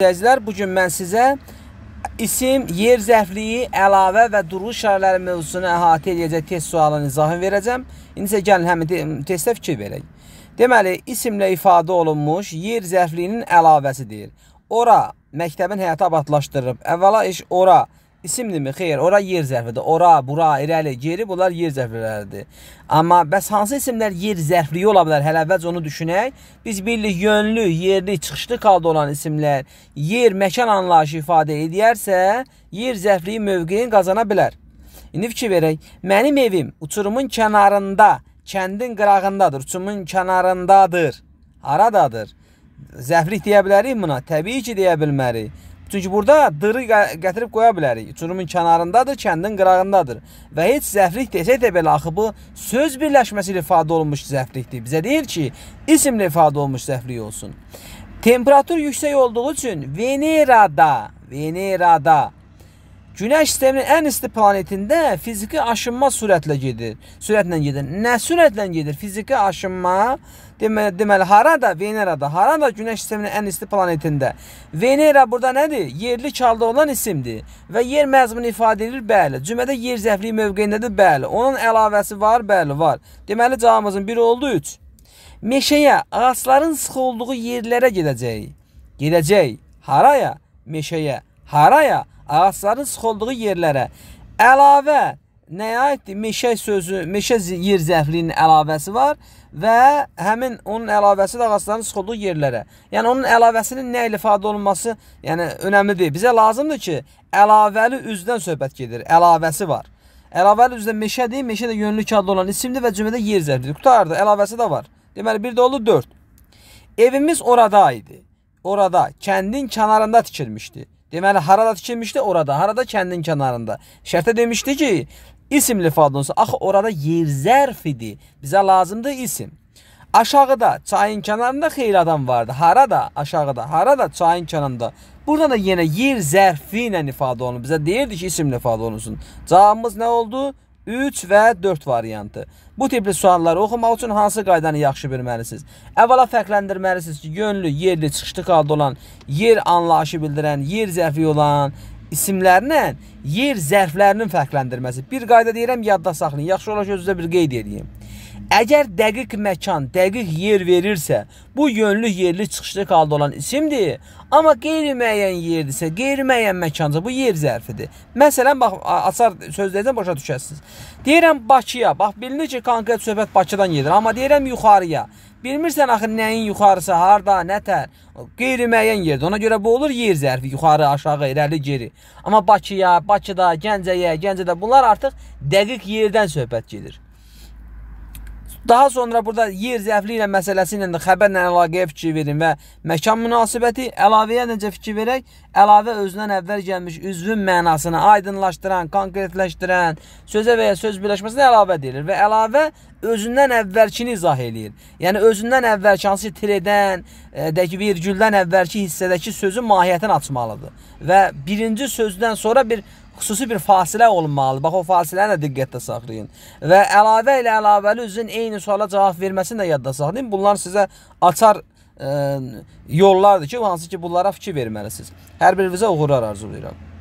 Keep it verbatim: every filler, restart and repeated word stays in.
İzləyicilər, bugün mən sizə isim, yer zərfliyi, əlavə və duruş işarələri mövzusunu əhatə edəcək test sualının izahını verəcəm. İndi isə gəlin həmin testə fikir verək. Deməli, isimlə ifadə olunmuş yer zərfliyinin əlavəsidir. Ora məktəbin həyatı abadlaşdırıb. Əvvəla iş ora isimdirmi? Xeyr, ora yer zərfidir. Ora, bura, irəli, geri bunlar yer zərfləridir. Amma bəs hansı isimlər yer zərfliyi ola bilər? Hələ əvvəlcə onu düşünək. Biz bilirik, yönlü, yerli, çıxışlı halda olan isimlər yer, məkan anlayışı ifadə edərsə, yer zərfliyi mövqeyin qazana bilər. İndi fikir verək. Mənim evim uçurumun kənarında, kəndin qırağındadır, uçurumun kənarındadır. Haradadır? Zərflik deyə bilərik buna? Təbii ki, deyə bilmərik. Çünki burada dırı gətirib qoya bilərik. Uçurumun kənarındadır, kəndin qırağındadır. Və heç zərflik desək də belə, axı bu söz birləşməsi ilə ifadə olunmuş zərflikdir. Bizə deyir ki, isimlə ifadə olunmuş zərflik olsun. Temperatur yüksək olduğu üçün Venerada, Venerada Günəş sisteminin ən isti planetində fiziki aşınma sürətlə gedir. Sürətlə gedir. Nə sürətlə gedir? Fiziki aşınma deməli, deməli harada? Venerada. Harada Günəş sisteminin ən isti planetində? Venera burada nədir? Yerli halda olan isimdir. Və yer məzmunu ifadə edilir, bəli. Cümlədə yer zərfliyi mövqeyindədir, bəli. Onun əlavəsi var, bəli, var. Deməli, cavabımızın biri oldu üç. Meşəyə, ağaçların sıx olduğu yerlərə gedəcək. Gedəcək. Haraya? Meşəyə. Haraya? Ağaçların sıx olduğu yerlərə. Əlavə nəyə aiddir? Meşə sözü, meşə yer zərfliyinin əlavəsi var və həmin onun əlavəsi də ağaçların sıx olduğu yerlərə. Yəni onun əlavəsinin nə ilə ifadə olunması, yəni önəmli deyil. Bizə lazımdır ki, əlavəli üzdən söhbət gedir. Əlavəsi var. Əlavəli üzdə meşədir, meşə də yönlü kağıda olan isimdir və cümlədə yer zərflidir. Qutardı, əlavəsi də var. Deməli, bir də oldu dörd. Evimiz orada idi. Orada, kəndin kənarında tikilmişdi. Deməli, harada tikilmişdi? Orada. Harada? Kəndin kənarında. Şərtə demişdi ki, isimli ifadə olunsa. Axı, orada yer zərf idi. Bizə lazımdır isim. Aşağıda, çayın kənarında xeyli adam vardı. Harada? Aşağıda. Harada? Çayın kənarında. Burada da yenə yer zərfi ilə ifadə olunur. Bizə deyirdi ki, isimli ifadə olunsun. Cavabımız nə oldu? üç və dörd variantı. Bu tipli sualları oxumaq üçün hansı qaydanı yaxşı bilməlisiniz? Əvvəla fərqləndirməlisiniz ki, yönlü, yerli, çıxışlı halda olan, yer anlayışı bildirən, yer zərfi olan isimlərlə yer zərflərinin fərqləndirməsi. Bir qayda deyirəm, yadda saxlayın. Yaxşı olar ki, özünüzə bir qeyd edeyim. Əgər dəqiq məkan, dəqiq yer verirsə, bu yönlü, yerli, çıxışlı halda olan isimdir. Amma qeyri-müəyyən yerdirsə, qeyri-müəyyən məkanca bu yer zərfidir. Məsələn, bax, açar söz deyəcəm, başa düşəsiniz. Deyirəm Bakıya, bax, bilinir ki, konkret söhbət Bakıdan gedir. Amma deyirəm yuxarıya. Bilmirsən, axı, nəyin yuxarısı, harda, nətər, qeyri-müəyyən yerdir. Ona görə bu olur yer zərfi, yuxarı, aşağı, irəli, geri. Amma Bakıya, Bakıda, Gəncəyə, Gəncədə bunlar artıq dəqiq yerdən söhbət gedir. Daha sonra burada yer zərfliyi ilə məsələsi ilə də xəbərlə əlaqəyə fikir verin və məkan münasibəti, əlavəyə necə fikir verək? Əlavə özündən əvvəl gəlmiş üzvün mənasını aydınlaşdıran, konkretləşdirən, sözə və ya söz birləşməsinə əlavə deyilir və əlavə özündən əvvəlkini izah eləyir. Yəni, özündən əvvəlki hansı tirədən, dəki virgüldən əvvəlki hissədəki sözün mahiyyətini açmalıdır. Və birinci sözdən sonra bir xüsusi bir fasilə olunmalıdır. Bax, o fasiləni də diqqətdə saxlayın. Və əlavə ilə əlavəli üzün eyni suala cavab verməsini də yadda saxlayın. Bunlar sizə açar e, yollardır ki, hansı ki, bunlara fikir verməlisiniz. Hər birinizə uğurlar arzulayıram.